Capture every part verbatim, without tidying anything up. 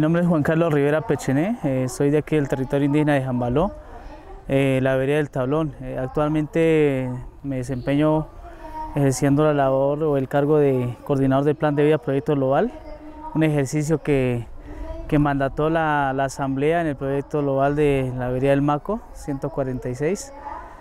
nombre es Juan Carlos Rivera Pechené, eh, soy de aquí del territorio indígena de Jambaló, eh, la vereda del Tablón. Eh, actualmente me desempeño ejerciendo la labor o el cargo de coordinador del Plan de Vida Proyecto Global, un ejercicio que, que mandató la, la Asamblea en el Proyecto Global de la vereda del Maco, ciento cuarenta y seis.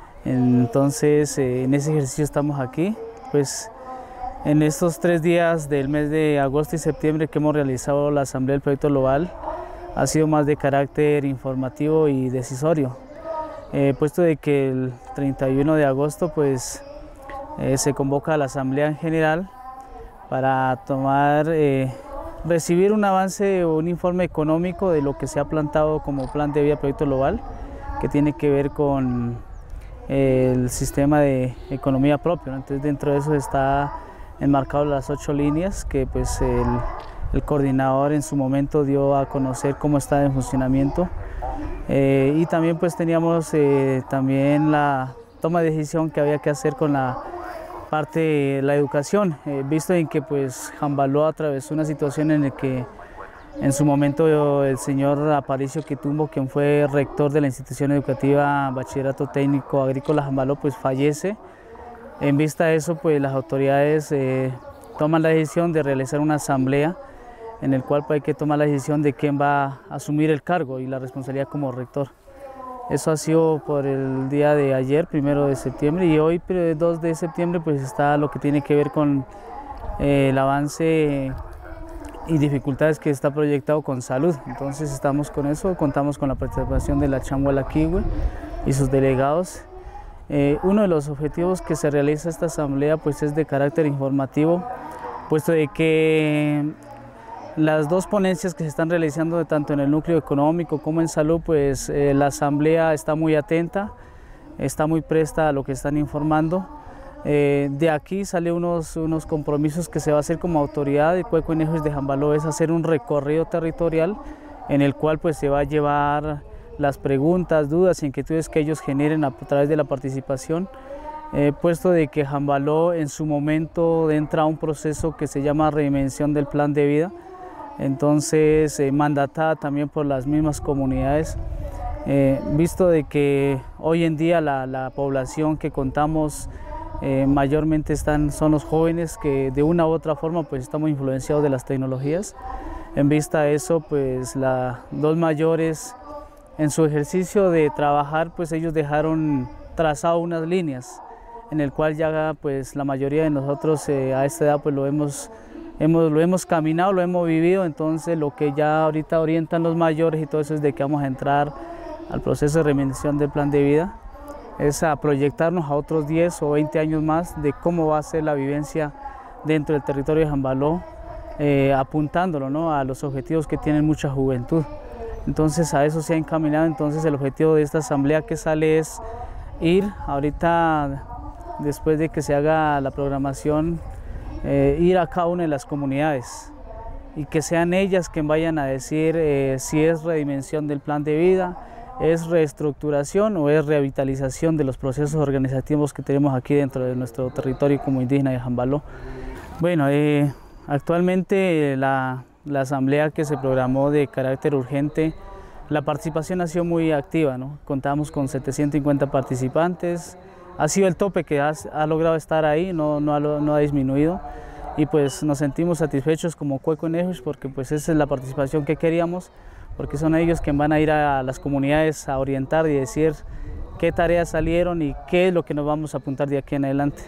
Entonces, eh, en ese ejercicio estamos aquí, pues en estos tres días del mes de agosto y septiembre que hemos realizado la Asamblea del Proyecto Global ha sido más de carácter informativo y decisorio, eh, puesto de que el treinta y uno de agosto pues, eh, se convoca a la Asamblea en general para tomar, eh, recibir un avance o un informe económico de lo que se ha plantado como Plan de Vida Proyecto Global, que tiene que ver con eh, el sistema de economía propio, ¿no? Entonces, dentro de eso está enmarcado las ocho líneas que pues el, el coordinador en su momento dio a conocer cómo está en funcionamiento, eh, y también pues teníamos eh, también la toma de decisión que había que hacer con la parte de la educación, eh, visto en que pues Jambaló atravesó una situación en la que en su momento el señor Aparicio Quitumbo, quien fue rector de la institución educativa Bachillerato Técnico Agrícola Jambaló, pues fallece. En vista de eso, pues las autoridades eh, toman la decisión de realizar una asamblea en el cual pues, hay que tomar la decisión de quién va a asumir el cargo y la responsabilidad como rector. Eso ha sido por el día de ayer, primero de septiembre, y hoy, dos de septiembre, pues está lo que tiene que ver con eh, el avance y dificultades que está proyectado con salud. Entonces estamos con eso, contamos con la participación de la Chambuala Kiwe y sus delegados. Eh, uno de los objetivos que se realiza esta asamblea pues es de carácter informativo, puesto de que las dos ponencias que se están realizando tanto en el núcleo económico como en salud, pues eh, la asamblea está muy atenta, está muy presta a lo que están informando. Eh, de aquí sale unos, unos compromisos que se va a hacer como autoridad de Cueco Inejos de Jambaló, es hacer un recorrido territorial en el cual pues se va a llevar las preguntas, dudas e inquietudes que ellos generen a través de la participación, eh, puesto de que Jambaló en su momento entra a un proceso que se llama redimensión del plan de vida, entonces eh, mandatada también por las mismas comunidades, eh, visto de que hoy en día la, la población que contamos eh, mayormente están, son los jóvenes que de una u otra forma pues estamos influenciados de las tecnologías. En vista de eso, pues las dos mayores en su ejercicio de trabajar, pues ellos dejaron trazado unas líneas en el cual ya pues la mayoría de nosotros eh, a esta edad pues lo hemos, hemos, lo hemos caminado, lo hemos vivido. Entonces lo que ya ahorita orientan los mayores y todo eso es de que vamos a entrar al proceso de redimensión del plan de vida, es a proyectarnos a otros diez o veinte años más de cómo va a ser la vivencia dentro del territorio de Jambaló, eh, apuntándolo, ¿no?, a los objetivos que tienen mucha juventud. Entonces a eso se ha encaminado. Entonces el objetivo de esta asamblea que sale es ir ahorita, después de que se haga la programación, eh, ir a cada una de las comunidades y que sean ellas quienes vayan a decir eh, si es redimensión del plan de vida, es reestructuración o es revitalización de los procesos organizativos que tenemos aquí dentro de nuestro territorio como indígena de Jambaló. Bueno, eh, actualmente la La asamblea que se programó de carácter urgente, la participación ha sido muy activa, ¿no? Contamos con setecientos cincuenta participantes, ha sido el tope que ha, ha logrado estar ahí, no, no, ha, no ha disminuido, y pues nos sentimos satisfechos como Cueco Inejos porque pues esa es la participación que queríamos, porque son ellos quienes van a ir a las comunidades a orientar y decir qué tareas salieron y qué es lo que nos vamos a apuntar de aquí en adelante.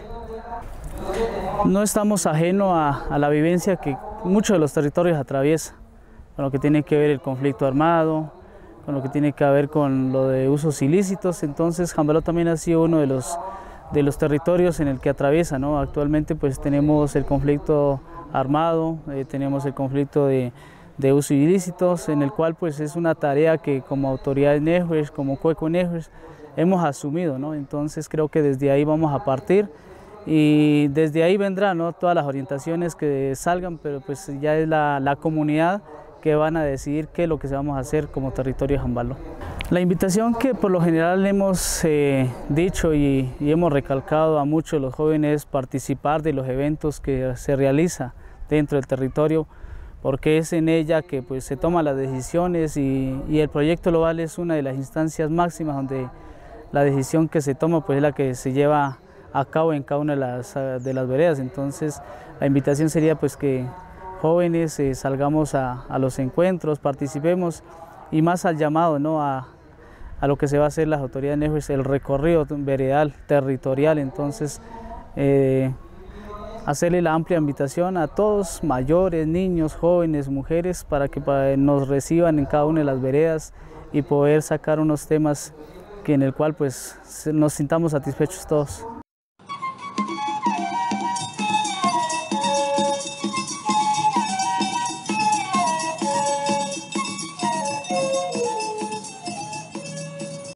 No estamos ajenos a, a la vivencia que muchos de los territorios atraviesan, con lo que tiene que ver el conflicto armado, con lo que tiene que ver con lo de usos ilícitos. Entonces Jambaló también ha sido uno de los, de los territorios en el que atraviesa, ¿no? Actualmente pues tenemos el conflicto armado, eh, tenemos el conflicto de, de usos ilícitos, en el cual pues es una tarea que como autoridad Inejos, como Cueco Inejos, hemos asumido, ¿no? Entonces creo que desde ahí vamos a partir. Y desde ahí vendrán, ¿no?, todas las orientaciones que salgan, pero pues ya es la, la comunidad que van a decidir qué es lo que se vamos a hacer como territorio de Jambaló. La invitación que por lo general hemos eh, dicho y, y hemos recalcado a muchos de los jóvenes es participar de los eventos que se realizan dentro del territorio, porque es en ella que pues, se toman las decisiones y, y el proyecto global es una de las instancias máximas donde la decisión que se toma pues, es la que se lleva a cabo en cada una de las, de las veredas. Entonces la invitación sería pues, que jóvenes eh, salgamos a, a los encuentros, participemos y más al llamado, ¿no? a, a lo que se va a hacer las autoridades Nejo, el recorrido veredal, territorial. Entonces eh, hacerle la amplia invitación a todos, mayores, niños, jóvenes, mujeres, para que para, nos reciban en cada una de las veredas y poder sacar unos temas que en el cual pues, nos sintamos satisfechos todos.